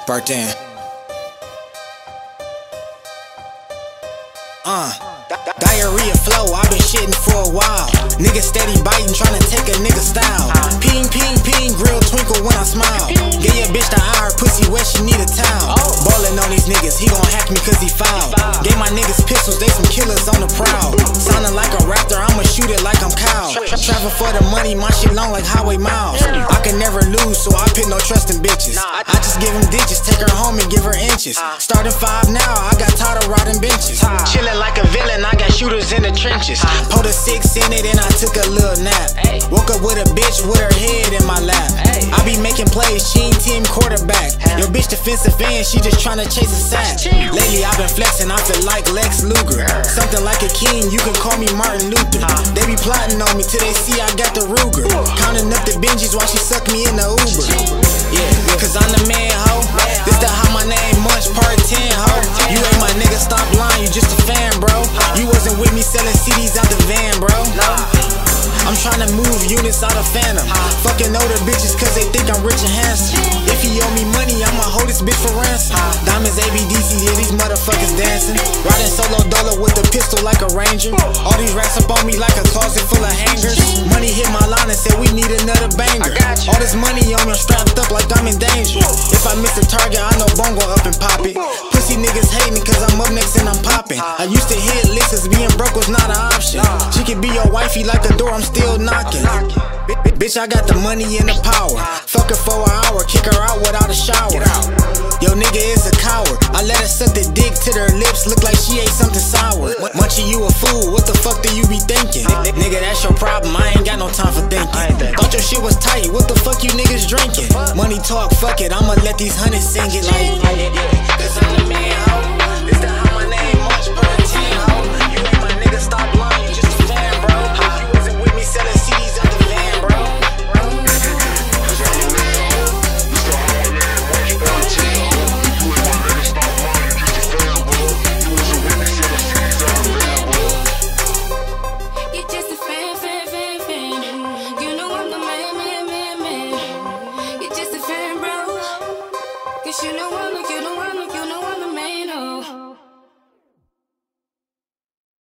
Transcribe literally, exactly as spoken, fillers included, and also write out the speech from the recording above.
Part ten. Uh, diarrhea flow, I've been shitting for a while. Niggas steady biting, tryna take a nigga style. Ping, ping, ping, grill twinkle when I smile. Get your bitch the eye, her pussy wet, she need a towel. Ballin' on these niggas, he gon' hack me cause he foul. Gave my niggas pistols, they some killers on the prowl. Sounding like a raptor, I'ma shoot it like I'm Cow. Travel for the money, my shit long like highway miles. I can never lose, so I put no trust in bitches. I just give them digits, take her home and give her inches. Starting five now, I got tired of riding benches. Chillin' like a villain, I got shooters in the trenches. Pulled a six in it and I took a little nap. Woke up with a bitch with her head in my lap. I be making plays, she ain't team quarterback. Your bitch defensive end, she just tryna chase a sack. Lately I've been flexing, I feel like Lex Luger. Something like a king, you can call me Martin Luther. They be plotting on me till they see I got the Ruger. Counting up the Benjis while she suck me in the Uber. Yeah, cause I'm the man, ho. This the how my name munch, part ten, ho. You ain't my nigga, stop lying, you just a fan, bro. You wasn't with me selling C Ds out the van, bro. I'm tryna move units out of Phantom. Fucking older bitches cause they think I'm rich and handsome. If he owe me money, I'ma hold this bitch for ransom. Diamonds A B D C, yeah, these motherfuckers dancing. Riding solo dolo with a pistol like a ranger. All these racks up on me like a closet full of hangers. Money hit my line and said we need another banger. All this money on me, I'm strapped up like I'm in danger. If I miss a target, I know Bongo up and pop it. Pussy niggas hating cause I'm up next and I'm popping. I used to hit licks cause being broke was not an option. She could be your wifey like a door, I'm still knocking. Bitch, I got the money and the power. Fuck her for an hour, kick her out without a shower. Yo, nigga is a coward. I let her suck the dick till her lips look like she ate something sour. Munchie, you a fool, what the fuck do you be thinking? Nigga, that's your problem, I ain't got no time for thinking. Thought your shit was tight, what the fuck you niggas drinking? Money talk, fuck it, I'ma let these hundreds sing it like. Cause I'm the man, ho.